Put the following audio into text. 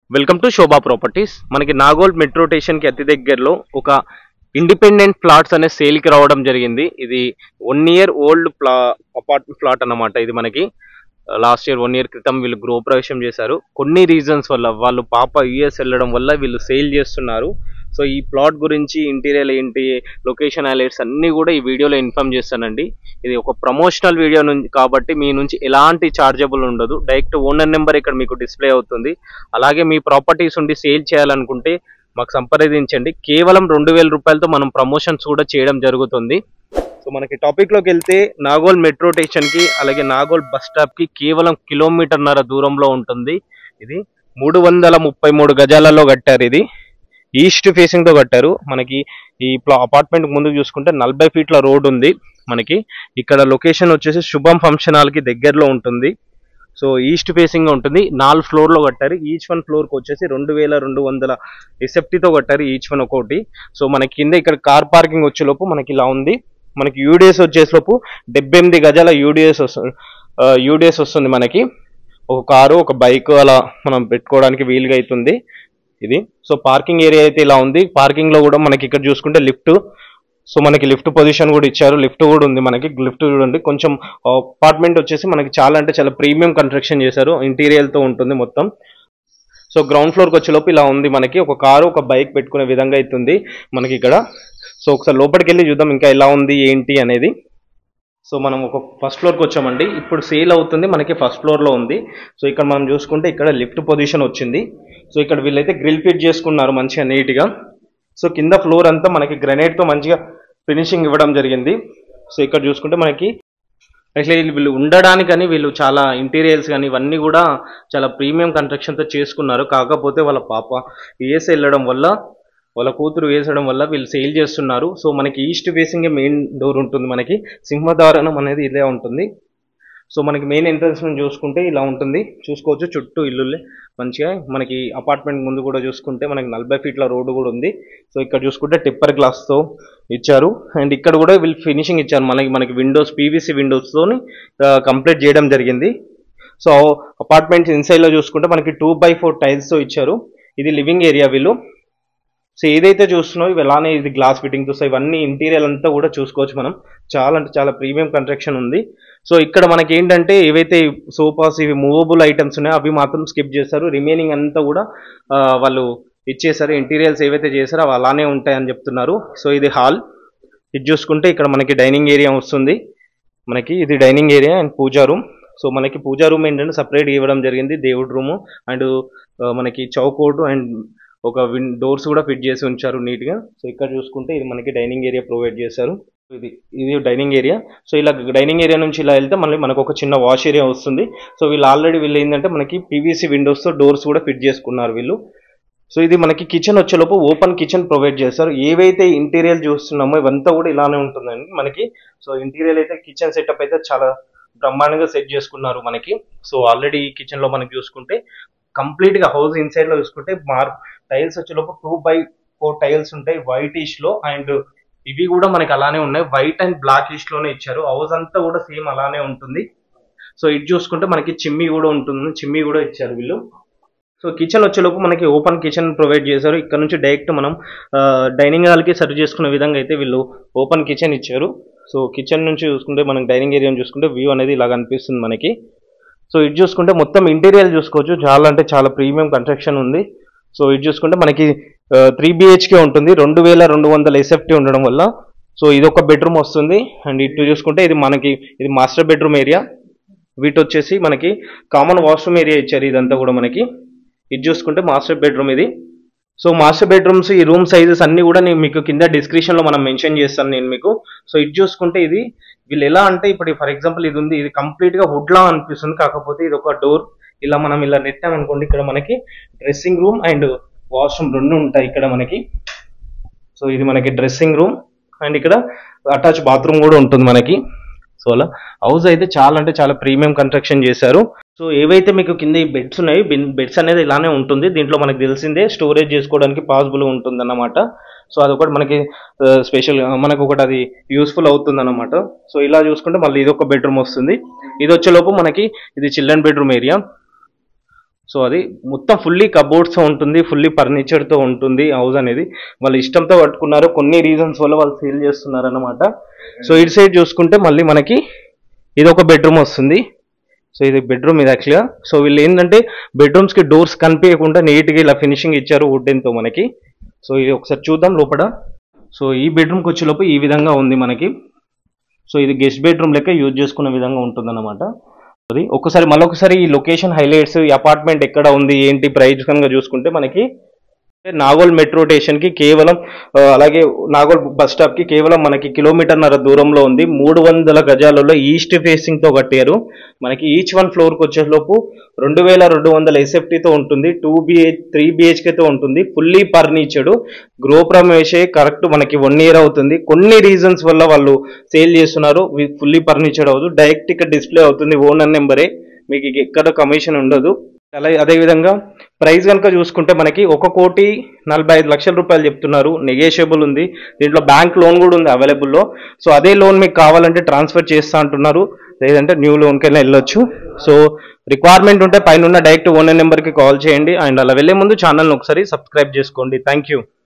Welcome to Shobha properties. మనకి Nagole metro station కి అతి దగ్గరలో ఒక ఇండిపెండెంట్ ఫ్లాట్స్ అనే సేల్ కి రావడం జరిగింది. ఇది 1 year ఓల్డ్ అపార్ట్మెంట్ ఫ్లాట్ అన్నమాట. ఇది మనకి లాస్ట్ ఇయర్ 1 year క్రితం వీళ్ళు గృహప్రవేశం చేశారు. కొన్ని రీజన్స్ వల్ల వాళ్ళు పాప యుఎస్ వెళ్ళడం వల్ల వీళ్ళు సేల్ చేస్తున్నారు. సో ఈ ప్లాట్ గురించి ఇంటీరియర్ ఏంటి, లొకేషన్ హైలైట్స్ అన్నీ కూడా ఈ వీడియోలో ఇన్ఫార్మ్ చేస్తానండి. ఇది ఒక ప్రమోషనల్ వీడియో నుంచి కాబట్టి మీ నుంచి ఎలాంటి చార్జబుల్ ఉండదు. డైరెక్ట్ ఓనర్ నెంబర్ ఇక్కడ మీకు డిస్ప్లే అవుతుంది. అలాగే మీ ప్రాపర్టీస్ ఉండి సేల్ చేయాలనుకుంటే మాకు సంప్రదించండి. కేవలం 2000 రూపాయలతో మనం ప్రమోషన్స్ కూడా చేయడం జరుగుతుంది. సో మనకి టాపిక్లోకి వెళ్తే నాగోల్ మెట్రో స్టేషన్కి అలాగే నాగోల్ బస్ స్టాప్కి కేవలం 1.5 కిలోమీటర్ దూరంలో ఉంటుంది. ఇది 333 గజాలలో కట్టారు. ఇది ఈస్ట్ ఫేసింగ్తో కట్టారు. మనకి ఈ అపార్ట్మెంట్ ముందు చూసుకుంటే 40 ఫీట్ల రోడ్ ఉంది. మనకి ఇక్కడ లొకేషన్ వచ్చేసి శుభం ఫంక్షన్ హాల్కి దగ్గరలో ఉంటుంది. సో ఈస్ట్ ఫేసింగ్ ఉంటుంది. 4 ఫ్లోర్లో కట్టారు. ఈచ్ వన్ ఫ్లోర్కి వచ్చేసి 2200 ఎసెప్టీతో కట్టారు ఈచ్ వన్ ఒక్కొక్కటి. సో మనకి కింద ఇక్కడ కార్ పార్కింగ్ వచ్చేలోపు మనకి ఇలా ఉంది. మనకి యూడిఎస్ వచ్చేలోపు 78 గజాల యూడిఎస్ వస్తుంది. మనకి ఒక కారు ఒక బైక్ అలా మనం పెట్టుకోవడానికి వీలుగా అవుతుంది ఇది. సో పార్కింగ్ ఏరియా అయితే ఇలా ఉంది. పార్కింగ్ లో కూడా మనకి ఇక్కడ చూసుకుంటే లిఫ్ట్, సో మనకి లిఫ్ట్ పొజిషన్ కూడా ఇచ్చారు. లిఫ్ట్ కూడా ఉంది. మనకి లిఫ్ట్ చూడండి. కొంచెం అపార్ట్మెంట్ వచ్చేసి మనకి చాలా అంటే చాలా ప్రీమియం కన్స్ట్రక్షన్ చేశారు. ఇంటీరియర్ తో ఉంటుంది మొత్తం. సో గ్రౌండ్ ఫ్లోర్కి వచ్చేలోపు ఇలా ఉంది. మనకి ఒక కారు ఒక బైక్ పెట్టుకునే విధంగా అవుతుంది మనకి ఇక్కడ. సో ఒకసారి లోపలికి వెళ్ళి చూద్దాం ఇంకా ఎలా ఉంది ఏంటి అనేది. సో మనం ఒక ఫస్ట్ ఫ్లోర్కి వచ్చామండి. ఇప్పుడు సేల్ అవుతుంది మనకి ఫస్ట్ ఫ్లోర్లో ఉంది. సో ఇక్కడ మనం చూసుకుంటే ఇక్కడ లిఫ్ట్ పొజిషన్ వచ్చింది. సో ఇక్కడ వీళ్ళైతే గ్రిల్ ఫిట్ చేసుకున్నారు మంచిగా నీట్గా. సో కింద ఫ్లోర్ అంతా మనకి గ్రనైట్తో మంచిగా ఫినిషింగ్ ఇవ్వడం జరిగింది. సో ఇక్కడ చూసుకుంటే మనకి యాక్చువల్లీ వీళ్ళు ఉండడానికని వీళ్ళు చాలా ఇంటీరియర్స్ కానీ ఇవన్నీ కూడా చాలా ప్రీమియం కన్స్ట్రక్షన్తో చేసుకున్నారు. కాకపోతే వాళ్ళ పాప యుఎస్ వెళ్ళడం వల్ల, వాళ్ళ కూతురు వేసడం వల్ల వీళ్ళు సేల్ చేస్తున్నారు. సో మనకి ఈస్ట్ ఫేసింగ్ మెయిన్ డోర్ ఉంటుంది. మనకి సింహద్వారం అనేది ఇదే ఉంటుంది. సో మనకి మెయిన్ ఎంట్రన్స్ నుంచి చూసుకుంటే ఇలా ఉంటుంది. చూసుకోవచ్చు చుట్టూ ఇల్లులే మంచిగా. మనకి అపార్ట్మెంట్ ముందు కూడా చూసుకుంటే మనకి 40 ఫీట్ల రోడ్డు కూడా ఉంది. సో ఇక్కడ చూసుకుంటే టిప్పర్ గ్లాస్తో ఇచ్చారు. అండ్ ఇక్కడ కూడా వీళ్ళు ఫినిషింగ్ ఇచ్చారు. మనకి విండోస్ పీవీసీ విండోస్తో కంప్లీట్ చేయడం జరిగింది. సో అపార్ట్మెంట్స్ ఇన్సైడ్లో చూసుకుంటే మనకి 2x4 టైల్స్తో ఇచ్చారు. ఇది లివింగ్ ఏరియా వీళ్ళు. సో ఏదైతే చూస్తున్నావు ఇవి ఎలానే ఇది గ్లాస్ ఫిట్టింగ్తో. సో ఇవన్నీ ఇంటీరియర్ అంతా కూడా చూసుకోవచ్చు మనం. చాలా అంటే చాలా ప్రీమియం కన్స్ట్రక్షన్ ఉంది. సో ఇక్కడ మనకి ఏంటంటే ఏవైతే సోఫాస్ ఇవి మూవబుల్ ఐటమ్స్ ఉన్నాయో అవి మాత్రం స్కిప్ చేస్తారు. రిమైనింగ్ అంతా కూడా వాళ్ళు ఇచ్చేసారు. ఇంటీరియర్స్ ఏవైతే చేశారో అవి అలానే ఉంటాయని చెప్తున్నారు. సో ఇది హాల్. ఇది చూసుకుంటే ఇక్కడ మనకి డైనింగ్ ఏరియా వస్తుంది. మనకి ఇది dining area and pooja room. So మనకి పూజా రూమ్ ఏంటంటే సపరేట్ ఇవ్వడం జరిగింది. దేవుడి రూము అండ్ మనకి చౌకోటు అండ్ ఒక డోర్స్ కూడా ఫిట్ చేసి ఉంచారు నీట్గా. సో ఇక్కడ చూసుకుంటే ఇది మనకి డైనింగ్ ఏరియా ప్రొవైడ్ చేశారు. ఇది డైనింగ్ ఏరియా. సో ఇలా డైనింగ్ ఏరియా నుంచి ఇలా వెళ్తే మళ్ళీ మనకు ఒక చిన్న వాష్ ఏరియా వస్తుంది. సో వీళ్ళు ఏంటంటే మనకి పీవీసీ విండోస్తో డోర్స్ కూడా ఫిట్ చేసుకున్నారు వీళ్ళు. సో ఇది మనకి కిచెన్ వచ్చేలోపు ఓపెన్ కిచెన్ ప్రొవైడ్ చేస్తారు. ఏవైతే ఇంటీరియర్ చూస్తున్నామో ఇవంతా కూడా ఇలానే ఉంటుందండి మనకి. సో ఇంటీరియర్ అయితే కిచెన్ సెటప్ అయితే చాలా బ్రహ్మాండంగా సెట్ చేసుకున్నారు మనకి. సో ఆల్రెడీ ఈ కిచెన్లో మనకి చూసుకుంటే కంప్లీట్గా హౌస్ ఇన్సైడ్లో చూసుకుంటే టైల్స్ వచ్చేలోపు 2x4 టైల్స్ ఉంటాయి వైట్ ఈష్లో. అండ్ ఇవి కూడా మనకి అలానే ఉన్నాయి. వైట్ అండ్ బ్లాక్ ఈష్లోనే ఇచ్చారు. హౌస్ అంతా కూడా సేమ్ అలానే ఉంటుంది. సో ఇది చూసుకుంటే మనకి చిమ్మి కూడా ఉంటుంది. చిమ్మి కూడా ఇచ్చారు వీళ్ళు. సో కిచెన్ వచ్చేలోపు మనకి ఓపెన్ కిచెన్ ప్రొవైడ్ చేశారు. ఇక్కడ నుంచి డైరెక్ట్ మనం డైనింగ్ హాల్కి సర్వ్ చేసుకునే విధంగా అయితే వీళ్ళు ఓపెన్ కిచెన్ ఇచ్చారు. సో కిచెన్ నుంచి చూసుకుంటే మనకి డైనింగ్ ఏరియాని చూసుకుంటే వ్యూ అనేది ఇలా కనిపిస్తుంది మనకి. సో ఇది చూసుకుంటే మొత్తం ఇంటీరియర్ చూసుకోవచ్చు. చాలా అంటే చాలా ప్రీమియం కన్స్ట్రక్షన్ ఉంది. సో ఇది చూసుకుంటే మనకి 3 BHK ఉంటుంది. 2200 ఎసెప్టీ ఉండడం వల్ల. సో ఇది ఒక బెడ్రూమ్ వస్తుంది. అండ్ ఇటు చూసుకుంటే ఇది మాస్టర్ బెడ్రూమ్ ఏరియా. వీటి వచ్చేసి మనకి కామన్ వాష్రూమ్ ఏరియా ఇచ్చారు. ఇదంతా కూడా మనకి. ఇది చూసుకుంటే మాస్టర్ బెడ్రూమ్ ఇది. సో మాస్టర్ బెడ్రూమ్స్ ఈ రూమ్ సైజెస్ అన్ని కూడా నేను మీకు కింద డిస్క్రిప్షన్లో మనం మెన్షన్ చేస్తాను నేను మీకు. సో ఇది చూసుకుంటే ఇది వీళ్ళు ఎలా అంటే ఇప్పుడు ఫర్ ఎగ్జాంపుల్ ఇది ఉంది. ఇది కంప్లీట్గా వుడ్లా అనిపిస్తుంది. కాకపోతే ఇది ఒక డోర్ ఇలా మనం ఇలా నెట్టామనుకోండి ఇక్కడ మనకి డ్రెస్సింగ్ రూమ్ అండ్ వాష్రూమ్ 2 ఉంటాయి ఇక్కడ మనకి. సో ఇది మనకి డ్రెస్సింగ్ రూమ్ అండ్ ఇక్కడ అటాచ్ బాత్రూమ్ కూడా ఉంటుంది మనకి. సో అలా హౌస్ అయితే చాలా అంటే చాలా ప్రీమియం కన్స్ట్రక్షన్ చేశారు. సో ఏవైతే మీకు కింద ఈ బెడ్స్ ఉన్నాయి, బెడ్స్ అనేది ఇలానే ఉంటుంది. దీంట్లో మనకు తెలిసిందే స్టోరేజ్ చేసుకోవడానికి పాసిబుల్ ఉంటుంది అన్నమాట. సో అదొకటి మనకి స్పెషల్ మనకు ఒకటి అది యూస్ఫుల్ అవుతుంది అన్నమాట. సో ఇలా చూసుకుంటే మళ్ళీ ఇది ఒక బెడ్రూమ్ వస్తుంది. ఇది వచ్చేలోపు మనకి ఇది చిల్డ్రన్ బెడ్రూమ్ ఏరియా. సో అది మొత్తం ఫుల్లీ కబోర్డ్స్తో ఉంటుంది, ఫుల్లీ ఫర్నిచర్తో ఉంటుంది హౌస్ అనేది. వాళ్ళు ఇష్టంతో కట్టుకున్నారు, కొన్ని రీజన్స్ వల్ల వాళ్ళు సేల్ చేస్తున్నారు అన్నమాట. సో ఇటు సైడ్ చూసుకుంటే మళ్ళీ మనకి ఇది ఒక బెడ్రూమ్ వస్తుంది. సో ఇది బెడ్రూమ్ ఇది యాక్చువల్గా. సో వీళ్ళు ఏంటంటే బెడ్రూమ్స్కి డోర్స్ కనిపించకుండా నీట్గా ఇలా ఫినిషింగ్ ఇచ్చారు వుడెన్తో మనకి. సో ఇది ఒకసారి చూద్దాం లోపల. సో ఈ బెడ్రూమ్కి వచ్చేలోపు ఈ విధంగా ఉంది మనకి. సో ఇది గెస్ట్ బెడ్రూమ్ లెక్క యూజ్ చేసుకునే విధంగా ఉంటుందన్నమాట. అది మళ్ళొకసారి ఈ లొకేషన్ హైలైట్స్, ఈ అపార్ట్మెంట్ ఎక్కడ ఉంది ఏంటి ప్రైస్ కనుక చూసుకుంటే మనకి నాగోల్ మెట్రో స్టేషన్కి కేవలం అలాగే నాగోల్ బస్ స్టాప్కి కేవలం మనకి కిలోమీటర్న్నర దూరంలో ఉంది. 300 గజాలలో ఈస్ట్ ఫేసింగ్తో కట్టారు. మనకి ఈచ్ వన్ ఫ్లోర్కి వచ్చేలోపు 2200 SFTతో ఉంటుంది. 3 BHKతో ఉంటుంది. ఫుల్లీ ఫర్నిచర్డ్, గృహప్రవేశే కరెక్ట్ మనకి 1 year అవుతుంది. కొన్ని రీజన్స్ వల్ల వాళ్ళు సేల్ చేస్తున్నారు. ఫుల్లీ ఫర్నిచర్డ్ అవ్వదు, డైరెక్ట్ ఇక్కడ డిస్ప్లే అవుతుంది ఓనర్ నెంబరే, మీకు ఎక్కడ కమిషన్ ఉండదు. అదేవిధంగా ప్రైస్ కనుక చూసుకుంటే మనకి 1,45,00,000 రూపాయలు చెప్తున్నారు. నెగోషియబుల్ ఉంది. దీంట్లో బ్యాంక్ లోన్ కూడా ఉంది అవైలబుల్లో. సో అదే లోన్ మీకు కావాలంటే ట్రాన్స్ఫర్ చేస్తా అంటున్నారు, లేదంటే న్యూ లోన్కైనా వెళ్ళొచ్చు. సో రిక్వైర్మెంట్ ఉంటే పైన డైరెక్ట్ ఓనర్ నెంబర్కి కాల్ చేయండి. అండ్ అలా వెళ్ళే ముందు ఛానల్ని ఒకసారి సబ్స్క్రైబ్ చేసుకోండి. Thank you.